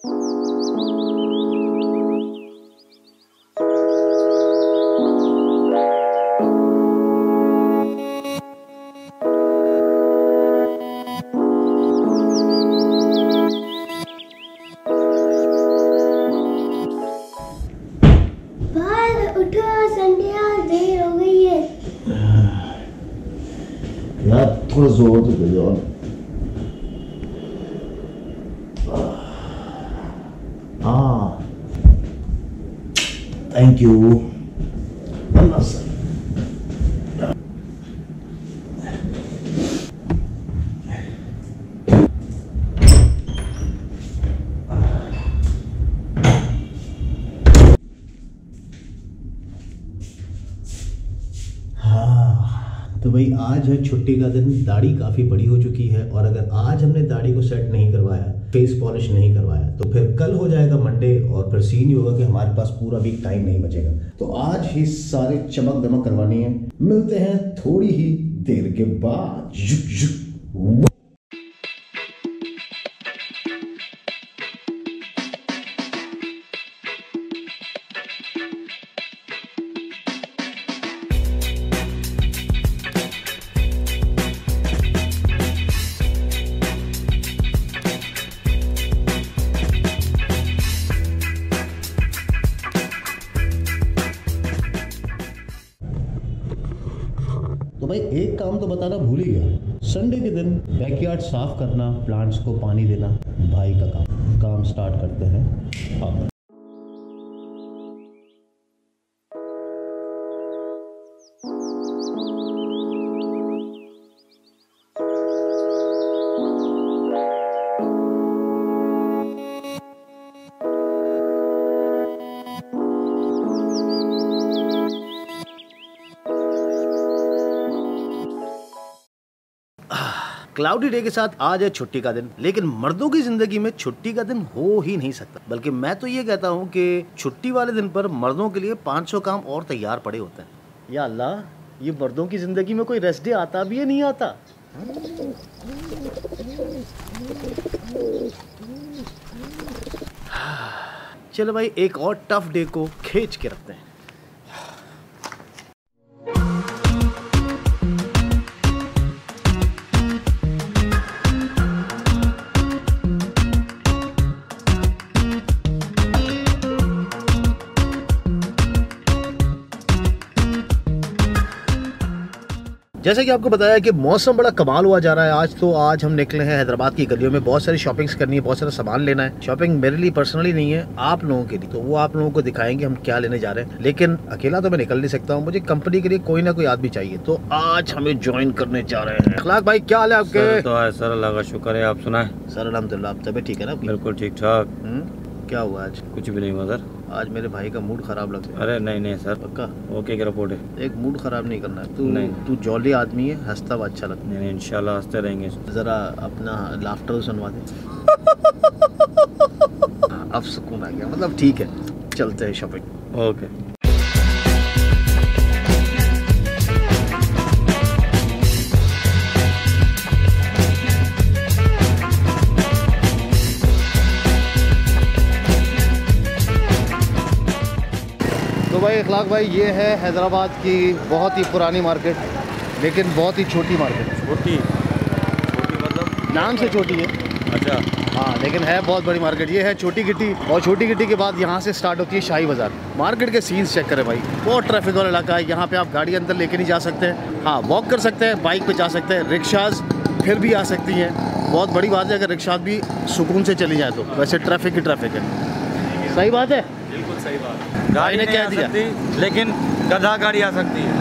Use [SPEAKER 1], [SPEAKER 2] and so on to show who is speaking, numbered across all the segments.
[SPEAKER 1] थोड़ा जोर तो दे दो। Thank you. तो भाई आज है छुट्टी का दिन। दाढ़ी काफ़ी बड़ी हो चुकी है और अगर आज हमने दाढ़ी को सेट नहीं करवाया, फेस पॉलिश नहीं करवाया, तो फिर कल हो जाएगा मंडे और फिर सीन ये होगा कि हमारे पास पूरा भी टाइम नहीं बचेगा। तो आज ही सारे चमक दमक करवानी है। मिलते हैं थोड़ी ही देर के बाद। तो भाई एक काम तो बताना भूल ही गया। संडे के दिन बैकयार्ड साफ करना, प्लांट्स को पानी देना भाई का काम स्टार्ट करते हैं। हाँ। क्लाउडी डे के साथ आज है छुट्टी का दिन, लेकिन मर्दों की जिंदगी में छुट्टी का दिन हो ही नहीं सकता। बल्कि मैं तो ये कहता हूँ कि छुट्टी वाले दिन पर मर्दों के लिए 500 काम और तैयार पड़े होते हैं। या अल्लाह, ये मर्दों की जिंदगी में कोई रेस्ट डे आता भी है नहीं आता। चलो भाई, एक और टफ डे को खींच के रखते हैं। जैसे कि आपको बताया कि मौसम बड़ा कमाल हुआ जा रहा है आज। तो आज हम निकले हैं हैदराबाद की गलियों में। बहुत सारी शॉपिंग्स करनी है, बहुत सारा सामान लेना है। शॉपिंग मेरे लिए पर्सनली नहीं है, आप लोगों के लिए। तो वो आप लोगों को दिखाएंगे हम क्या लेने जा रहे हैं। लेकिन अकेला तो मैं निकल नहीं सकता हूँ, मुझे कंपनी के लिए कोई ना कोई आदमी चाहिए। तो आज हमें ज्वाइन करने जा रहे हैं। अखलाक भाई, क्या हाल है आपके?
[SPEAKER 2] तो है सर, अल्लाह का शुक्र है। आप सुनाए?
[SPEAKER 1] सर अल्हम्दुलिल्लाह। आप तबीयत ठीक है ना?
[SPEAKER 2] बिल्कुल ठीक ठाक।
[SPEAKER 1] क्या हुआ आज?
[SPEAKER 2] कुछ भी नहीं हुआ सर।
[SPEAKER 1] आज मेरे भाई का मूड खराब लग रहा है।
[SPEAKER 2] अरे नहीं नहीं सर,
[SPEAKER 1] पक्का
[SPEAKER 2] ओके की रिपोर्ट है।
[SPEAKER 1] एक मूड खराब नहीं करना है।
[SPEAKER 2] नहीं।
[SPEAKER 1] तू जॉली आदमी है, हंसता हुआ अच्छा लगता है।
[SPEAKER 2] नहीं, इंशाल्लाह हंसते रहेंगे।
[SPEAKER 1] जरा अपना लाफ्टर सुनवा दे। अब सुकून आ गया। मतलब ठीक है, चलते हैं शॉपिंग।
[SPEAKER 2] ओके।
[SPEAKER 1] तो भाई अखलाक भाई, ये है हैदराबाद की बहुत ही पुरानी मार्केट, लेकिन बहुत ही छोटी मार्केट।
[SPEAKER 2] छोटी मतलब
[SPEAKER 1] नाम से छोटी है।
[SPEAKER 2] अच्छा।
[SPEAKER 1] हाँ, लेकिन है बहुत बड़ी मार्केट। ये है छोटी गिट्टी, और छोटी गिट्टी के बाद यहाँ से स्टार्ट होती है शाही बाज़ार। मार्केट के सीन्स चेक करें भाई, बहुत ट्रैफिक वाला इलाका है। यहाँ पे आप गाड़ी अंदर लेके नहीं जा सकते। हाँ, वॉक कर सकते हैं, बाइक पे जा सकते हैं, रिक्शाज फिर भी आ सकती हैं। बहुत बड़ी बात है अगर रिक्शाज भी सुकून से चली जाए तो। वैसे ट्रैफिक ही ट्रैफिक है। सही बात है,
[SPEAKER 2] बिल्कुल सही बात। गाड़ी
[SPEAKER 1] ने
[SPEAKER 2] नहीं
[SPEAKER 1] क्या
[SPEAKER 2] आ
[SPEAKER 1] दिया?
[SPEAKER 2] सकती, लेकिन गधा गाड़ी आ सकती है।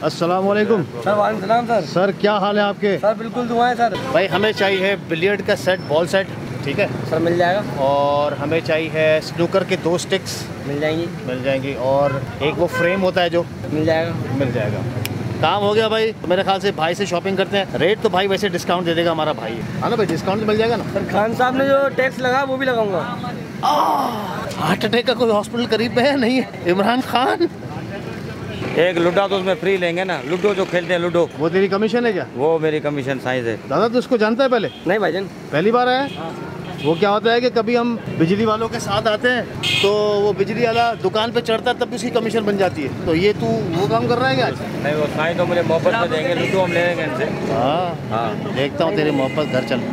[SPEAKER 1] अस्सलाम वालेकुम।
[SPEAKER 3] सर वालेकुम सलाम सर।
[SPEAKER 1] सर क्या हाल है आपके?
[SPEAKER 3] सर बिल्कुल दुआएं सर।
[SPEAKER 1] भाई हमें चाहिए बिलियर्ड का सेट, बॉल सेट, ठीक है
[SPEAKER 3] सर मिल जाएगा।
[SPEAKER 1] और हमें चाहिए स्नूकर के 2 स्टिक्स
[SPEAKER 3] मिल जाएंगी।
[SPEAKER 1] और एक वो फ्रेम होता है जो
[SPEAKER 3] मिल जाएगा।
[SPEAKER 1] काम हो गया भाई। तो मेरे ख्याल से भाई से शॉपिंग करते हैं। रेट तो भाई वैसे डिस्काउंट दे देगा हमारा भाई है, हाँ ना भाई? डिस्काउंट तो मिल जाएगा ना?
[SPEAKER 3] सर खान साहब ने जो टैक्स लगा वो भी लगाऊंगा।
[SPEAKER 1] हार्ट अटैक का कोई हॉस्पिटल करीब में है नहीं है? इमरान खान
[SPEAKER 2] एक लूडो तो उसमें फ्री लेंगे ना, लूडो जो खेलते हैं लूडो।
[SPEAKER 1] वो तेरी कमीशन है क्या?
[SPEAKER 2] वो मेरी कमीशन साइज है।
[SPEAKER 1] दादा तो उसको जानता है पहले?
[SPEAKER 3] नहीं भाईजान,
[SPEAKER 1] पहली बार आया। वो क्या होता है कि कभी हम बिजली वालों के साथ आते हैं तो वो बिजली वाला दुकान पे चढ़ता है तब उसकी कमीशन बन जाती है। तो ये तू वो काम कर रहा है क्या आज?
[SPEAKER 2] नहीं, वो साइज तो मुझे मोहब्बत में देंगे, लूडो हम ले लेंगे इनसे।
[SPEAKER 1] हाँ देखता हूँ तेरी मोहब्बत। घर चल।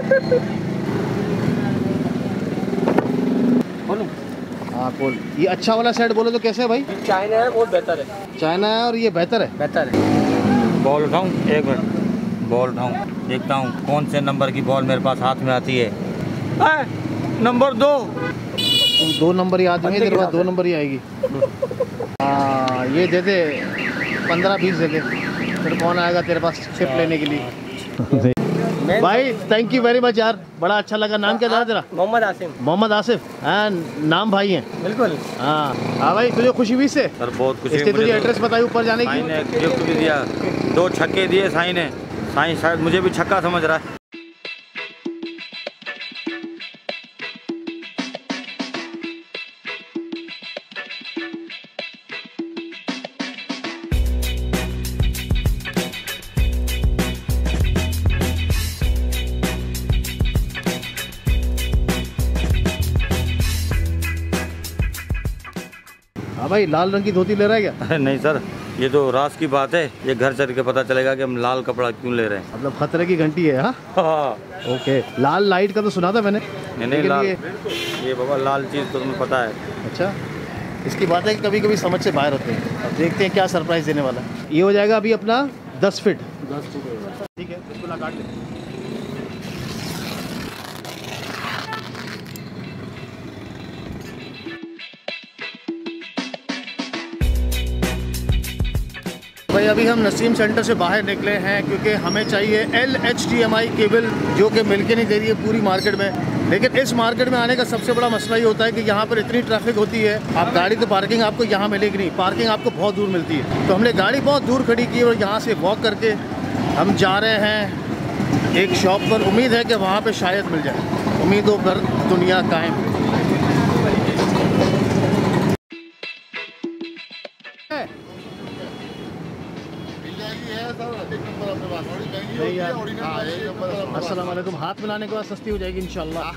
[SPEAKER 3] बोलूं?
[SPEAKER 1] हाँ बोल। ये अच्छा वाला सेट बोलो तो कैसे है भाई?
[SPEAKER 3] चाइना है, बहुत बेहतर है।
[SPEAKER 1] चाइना है और ये बेहतर है?
[SPEAKER 3] बेहतर है।
[SPEAKER 2] बॉल उठाऊँ? एक मिनट, बॉल उठाऊँ, देखता हूँ कौन से नंबर की बॉल मेरे पास हाथ में आती है। नंबर 2।
[SPEAKER 1] 2 नंबर ही आदमी है तेरे पास? 2 नंबर ही आएगी। हाँ ये दे दे, 15-20 दे दे। फिर कौन आएगा तेरे पास चिप लेने के लिए? भाई थैंक यू वेरी मच यार, बड़ा अच्छा लगा। नाम क्या था तेरा?
[SPEAKER 3] मोहम्मद आसिम।
[SPEAKER 1] मोहम्मद आसिफ। हाँ नाम भाई हैं।
[SPEAKER 3] बिल्कुल।
[SPEAKER 1] हाँ भाई तुझे खुशी हुई से?
[SPEAKER 2] सर बहुत खुशी।
[SPEAKER 1] इसलिए तुझे एड्रेस बताई ऊपर जाने की?
[SPEAKER 2] साईं ने गिफ्ट भी दिया, 2 छक्के दिए साईं ने। साईं शायद मुझे भी छक्का समझ रहा है।
[SPEAKER 1] हाँ भाई लाल रंग की धोती ले रहा है क्या?
[SPEAKER 2] नहीं सर, ये तो राज की बात है। ये घर चल के पता चलेगा कि हम लाल कपड़ा क्यों ले रहे हैं।
[SPEAKER 1] मतलब खतरे की घंटी है। हाँ ओके। लाल लाइट का तो सुना था मैंने।
[SPEAKER 2] नहीं लाल, ये बाबा लाल चीज़ तो तुम्हें पता है।
[SPEAKER 1] अच्छा इसकी बात है कि कभी कभी समझ से बाहर होते हैं। अब देखते हैं क्या सरप्राइज देने वाला है। ये हो जाएगा अभी अपना 10 फीट। ठीक है बिल्कुल काट ले। भाई अभी हम नसीम सेंटर से बाहर निकले हैं क्योंकि हमें चाहिए LHDMI केबल, जो कि मिल के नहीं दे रही है पूरी मार्केट में। लेकिन इस मार्केट में आने का सबसे बड़ा मसला ये होता है कि यहाँ पर इतनी ट्रैफिक होती है, आप गाड़ी तो पार्किंग आपको यहाँ मिलेगी नहीं, पार्किंग आपको बहुत दूर मिलती है। तो हमने गाड़ी बहुत दूर खड़ी की और यहाँ से वॉक करके हम जा रहे हैं एक शॉप पर। उम्मीद है कि वहाँ पर शायद मिल जाए। उम्मीदों पर दुनिया कायम। अस्सलाम वालेकुम। हाथ मिलाने के बाद सस्ती हो जाएगी इंशाल्लाह।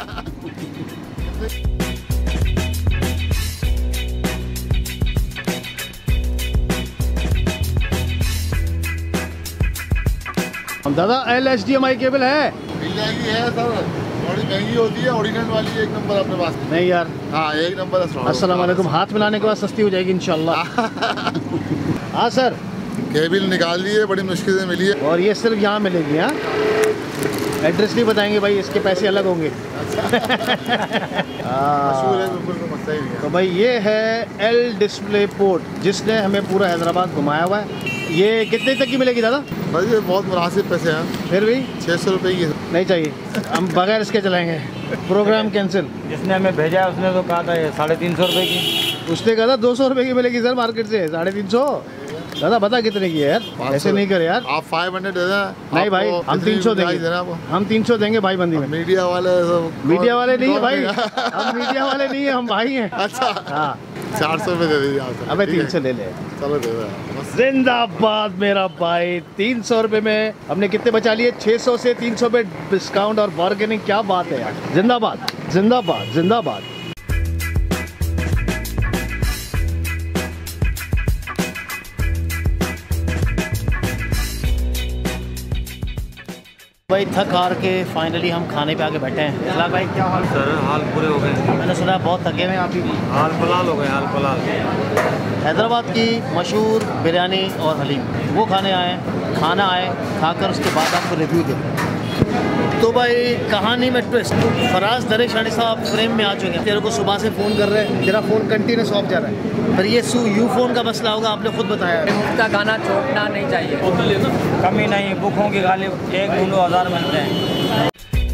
[SPEAKER 1] हम दादा LHDMI केबल है?
[SPEAKER 4] मिल जाएगी है सर, थोड़ी महंगी होती है। ओरिजिनल वाली 1 नंबर अपने पास।
[SPEAKER 1] नहीं यार।
[SPEAKER 4] हाँ 1 नंबर।
[SPEAKER 1] अस्सलाम वालेकुम। हाथ मिलाने के बाद सस्ती हो जाएगी इंशाल्लाह। हाँ सर।
[SPEAKER 4] केबल निकाल ली है, बड़ी मुश्किल से मिली है।
[SPEAKER 1] और ये सिर्फ यहाँ मिलेगी? हाँ एड्रेस नहीं बताएंगे भाई, इसके पैसे अलग होंगे।
[SPEAKER 4] मशहूर है बिल्कुल, तो मसला ही नहीं है।
[SPEAKER 1] तो भाई ये है L डिस्प्ले पोर्ट, जिसने हमें पूरा हैदराबाद घुमाया हुआ है। ये कितने तक की मिलेगी दादा?
[SPEAKER 4] बस ये बहुत मुनासिब पैसे हैं।
[SPEAKER 1] फिर भी
[SPEAKER 4] 600 रुपये की।
[SPEAKER 1] नहीं चाहिए, हम बगैर इसके चलाएंगे। Program cancel.
[SPEAKER 2] जिसने हमें भेजा है उसने तो कहा था ये 350 रुपये की।
[SPEAKER 1] उसने कहा था 200 रुपये की मिलेगी सर मार्केट से। 350 दादा बता कितने की है यार? ऐसे नहीं करे यार।
[SPEAKER 4] आप 500 दे दें।
[SPEAKER 1] नहीं भाई हम 300 देंगे। हम 300 देंगे भाई बंदी में।
[SPEAKER 4] मीडिया वाले
[SPEAKER 1] मीडिया वाले नहीं है भाई, हम मीडिया वाले नहीं है, हम भाई हैं।
[SPEAKER 4] अच्छा
[SPEAKER 1] हाँ
[SPEAKER 4] 400 रुपये दे दीजिए आप।
[SPEAKER 1] अबे 300 ले ले।
[SPEAKER 4] चलो दे दे।
[SPEAKER 1] जिंदाबाद मेरा भाई। 300 रुपये में हमने कितने बचा लिए? 600 से 300 पे डिस्काउंट और बार्गेनिंग। क्या बात है यार। जिंदाबाद जिंदाबाद जिंदाबाद। भाई थक हार के फाइनली हम खाने पे आके बैठे हैं। इखलाक भाई क्या हाल?
[SPEAKER 2] सर हाल पूरे हो गए।
[SPEAKER 1] मैंने सुना बहुत थके हुए आप भी।
[SPEAKER 2] हाल पलाल हो गए, हाल पलाल।
[SPEAKER 1] हैदराबाद की मशहूर बिरयानी और हलीम वो खाने आए, खाना आए, खाकर उसके बाद आपको रिव्यू दें। तो भाई कहानी में ट्विस्ट, फराज दरेशानी साहब फ्रेम में आ चुके हैं। तेरे को सुबह से फ़ोन कर रहे हैं, तेरा फ़ोन कंटिन्यूस ऑफ जा रहा है, पर ये यू फ़ोन का मसला होगा, आपने खुद बताया।
[SPEAKER 3] मुफ्त का खाना छोड़ना नहीं चाहिए।
[SPEAKER 2] कमी नहीं, बुकों की खाली 1-2 हज़ार मिलते हैं।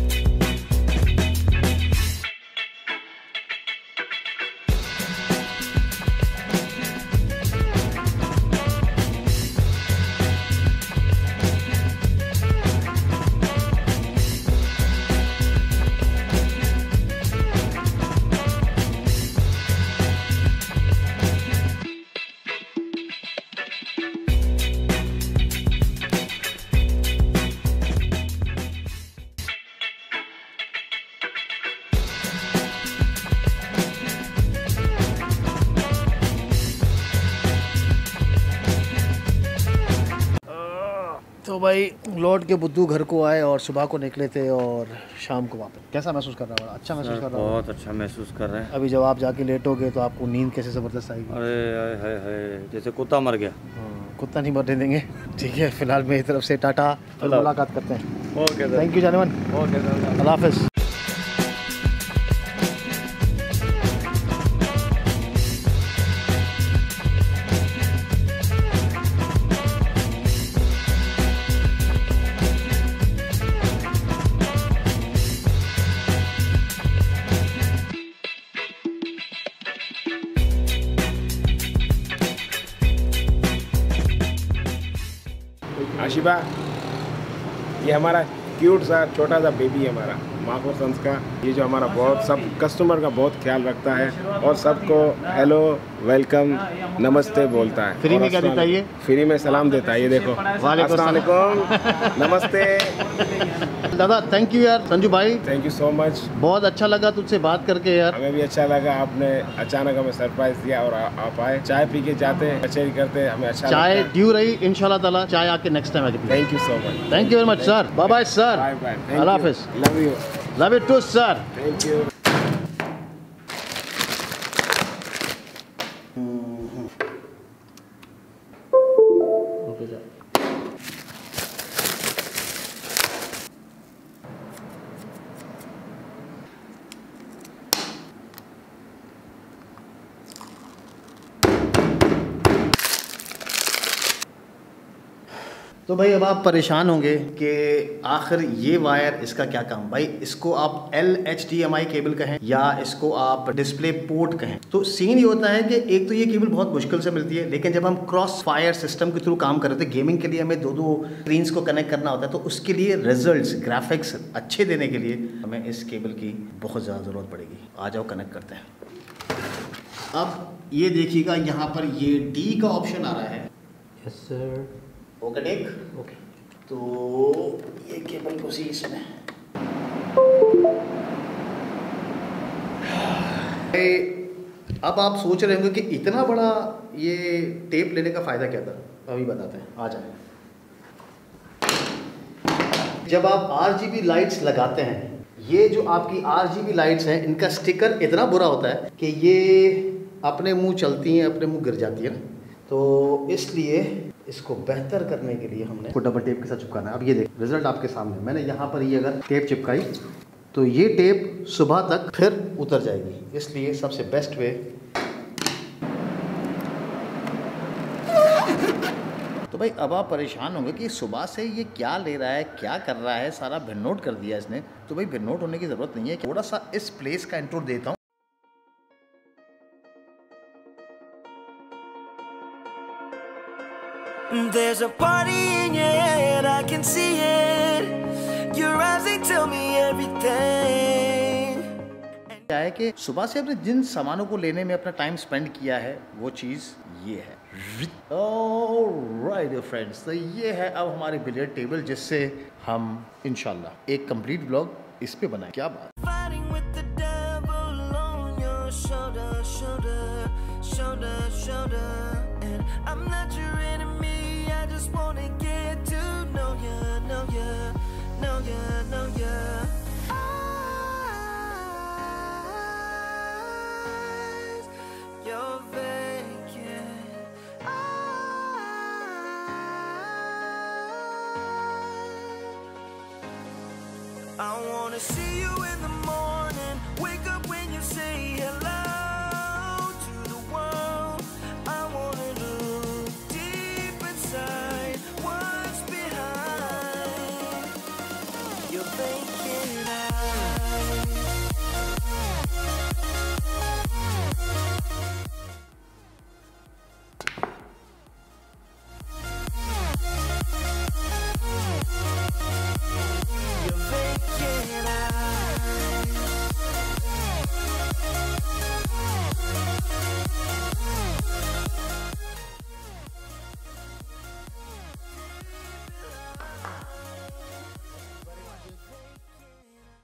[SPEAKER 1] तो भाई लौट के बुद्धू घर को आए और सुबह को निकले थे और शाम को वापस। कैसा महसूस कर रहा है? अच्छा महसूस कर रहा है?
[SPEAKER 2] बहुत अच्छा महसूस कर रहे हैं।
[SPEAKER 1] अभी जब आप जाके लेटोगे तो आपको नींद कैसे ज़बरदस्त आएगी?
[SPEAKER 2] अरे हाय जैसे कुत्ता मर गया।
[SPEAKER 1] कुत्ता नहीं मरने देंगे। ठीक है, फिलहाल मेरी तरफ से टाटा, फिर मुलाकात करते हैं।
[SPEAKER 2] ओके,
[SPEAKER 1] थैंक यू जानवन, अल्लाह हाफ़िज़।
[SPEAKER 5] आशिबा, ये हमारा क्यूट सा छोटा सा बेबी है हमारा माखो सन्स का। ये जो हमारा बहुत सब कस्टमर का बहुत ख्याल रखता है और सबको हेलो, वेलकम, नमस्ते बोलता है।
[SPEAKER 1] फ्री में क्या देता है ये?
[SPEAKER 5] फ्री में सलाम देता है। ये देखो, अस्सलाम वालेकुम, नमस्ते।
[SPEAKER 1] दादा थैंक यू यार, संजू भाई
[SPEAKER 5] थैंक यू सो मच।
[SPEAKER 1] बहुत अच्छा लगा तुझसे बात करके यार।
[SPEAKER 5] हमें भी अच्छा लगा, आपने अचानक हमें सरप्राइज दिया और आप आए। चाय पी के जाते, कचेरी करते, हमें अच्छा
[SPEAKER 1] चाय
[SPEAKER 5] लगता है।
[SPEAKER 1] ड्यू रही, इंशाल्लाह ताला चाय आके नेक्स्ट टाइम आके।
[SPEAKER 5] Thank you so much.
[SPEAKER 1] Thank you very much sir, bye bye sir,
[SPEAKER 5] bye bye,
[SPEAKER 1] अल्लाह हाफिज़,
[SPEAKER 5] love you,
[SPEAKER 1] love you too sir.
[SPEAKER 5] Thank you.
[SPEAKER 1] तो भाई अब आप परेशान होंगे कि आखिर ये वायर इसका क्या काम। भाई इसको आप LHDMI केबल कहें या इसको आप डिस्प्ले पोर्ट कहें, तो सीन ये होता है कि एक तो ये केबल बहुत मुश्किल से मिलती है, लेकिन जब हम क्रॉस फायर सिस्टम के थ्रू काम कर रहे थे, गेमिंग के लिए हमें दो स्क्रीन्स को कनेक्ट करना होता है, तो उसके लिए रिजल्ट्स ग्राफिक्स अच्छे देने के लिए हमें इस केबल की बहुत ज़्यादा ज़रूरत पड़ेगी। आ जाओ कनेक्ट करते हैं। अब ये देखिएगा, यहाँ पर ये D का ऑप्शन आ रहा है।
[SPEAKER 3] Yes sir.
[SPEAKER 1] Okay take,
[SPEAKER 3] okay.
[SPEAKER 1] तो ये केबल को सी इसमें। अब आप सोच रहे होंगे कि इतना बड़ा ये टेप लेने का फ़ायदा क्या था, अभी बताते हैं, आ जाए। जब आप RGB लाइट्स लगाते हैं, ये जो आपकी RGB लाइट्स हैं, इनका स्टिकर इतना बुरा होता है कि ये अपने मुंह चलती हैं, अपने मुंह गिर जाती है ना, तो इसलिए इसको बेहतर करने के लिए हमने इसको डबल टेप के साथ चिपकाना है। अब ये देख रिजल्ट आपके सामने, मैंने यहाँ पर ये अगर टेप चिपकाई तो ये टेप सुबह तक फिर उतर जाएगी, इसलिए सबसे बेस्ट वे। तो भाई अब आप परेशान होंगे कि सुबह से ये क्या ले रहा है, क्या कर रहा है, सारा भिन्न नोट कर दिया इसने। तो भाई भिन्न नोट होने की ज़रूरत नहीं है, थोड़ा सा इस प्लेस का इंट्रो देता हूँ।
[SPEAKER 6] There's a party in your head, I can see it. Your eyes, they tell me everything.
[SPEAKER 1] क्या है कि सुबह से अपने जिन सामानों को लेने में अपना टाइम स्पेंड किया है, वो चीज़ ये है। ऑलराइट फ्रेंड्स, तो ये है अब हमारी बिलियर्ड टेबल, जिससे हम इंशाल्लाह एक कंप्लीट ब्लॉग इस पे बनाएं। क्या बात।
[SPEAKER 6] Fighting with the devil on your shoulder, shoulder, shoulder, shoulder. And I'm not your enemy, I just wanna get to know ya, know ya, know ya, know ya. Eyes, you're vacant. see you in the morning, wake up when you say